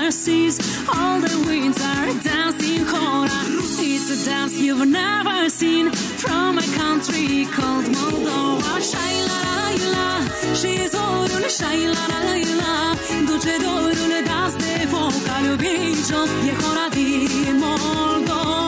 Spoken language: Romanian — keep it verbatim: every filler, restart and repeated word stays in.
never cease. All the winds are dancing Hora. It's a dance you've never seen from a country called Moldova. Shai-la-la-la, she's orul, shai-la-la-la, duce dorul das de foc al iubirii jos, e Hora din Moldova.